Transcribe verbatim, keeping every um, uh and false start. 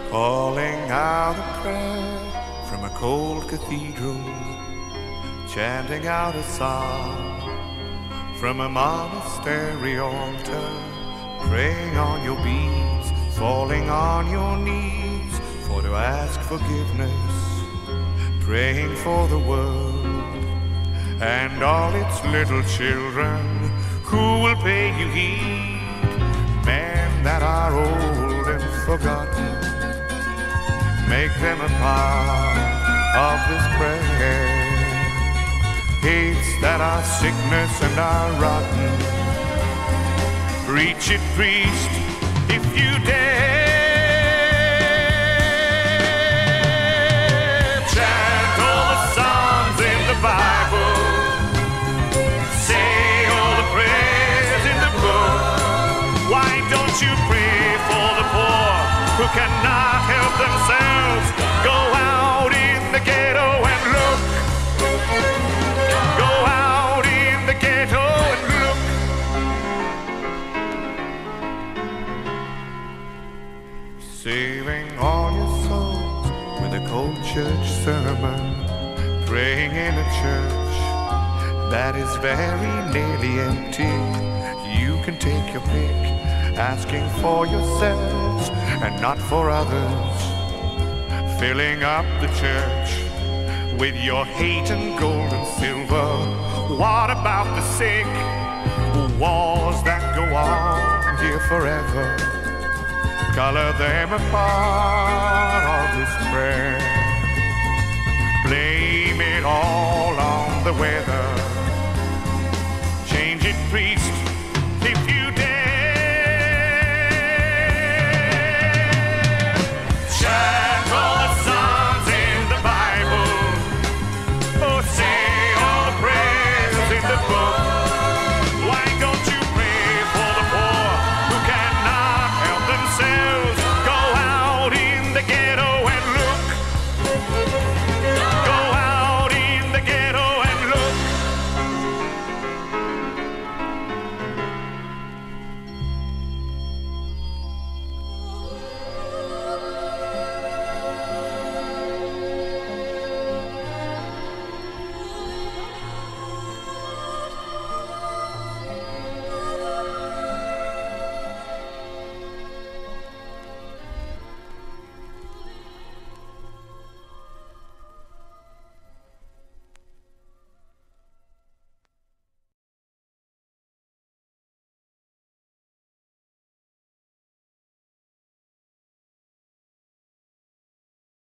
calling out a prayer from a cold cathedral, chanting out a psalm from a monastery altar, praying on your beads, falling on your knees for to ask forgiveness, praying for the world and all its little children who will pay you heed, men that are old and forgotten, make them a part of this prayer. Hates that are sickness and are rotten, preach it, priest, if you dare. Chant all the psalms in the Bible, say all the prayers in the book. Why don't you pray for the poor who cannot help themselves? Go out in the ghetto and look. Go out in the ghetto and look. Saving all your souls with a cold church sermon, praying in a church that is very nearly empty. You can take your pick, asking for yourselves and not for others, filling up the church with your hate and gold and silver. What about the sick? Wars that go on here forever. Color them a part of this prayer. Blame it all on the weather.